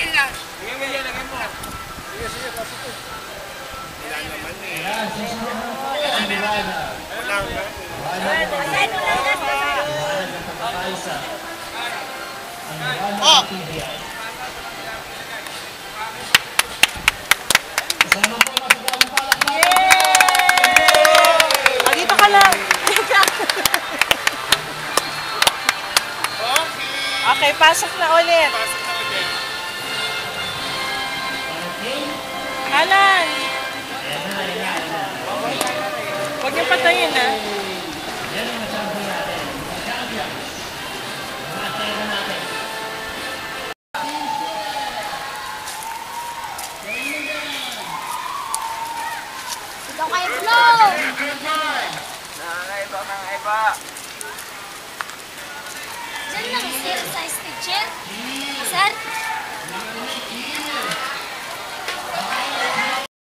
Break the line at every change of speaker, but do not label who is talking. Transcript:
Sige, pasok ko.
Wala naman eh.
Wala nga.
Pagkakaisa.
Oh!
Kasama po masugalang palakpakan.
Yay! Dito ka lang. Okay, pasok na ulit.
Pasok na ulit.
Alan! Huwag niyong patayin, ha?
Yan ang champion natin. Champion. Mga tela natin.
Ikaw kayo flow!
Nakakaiba.
Diyan lang sir sa stage.